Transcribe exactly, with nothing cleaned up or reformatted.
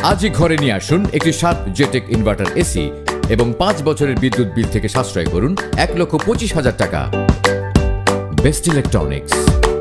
আজই ঘরে নিয়ে আসুন একটি সাত জেটেক ইনভার্টার এসি এবং পাঁচ বছরের বিদ্যুৎ বিল থেকে সাশ্রয় করুন এক লক্ষ পঁচিশ হাজার টাকা। Best electronics.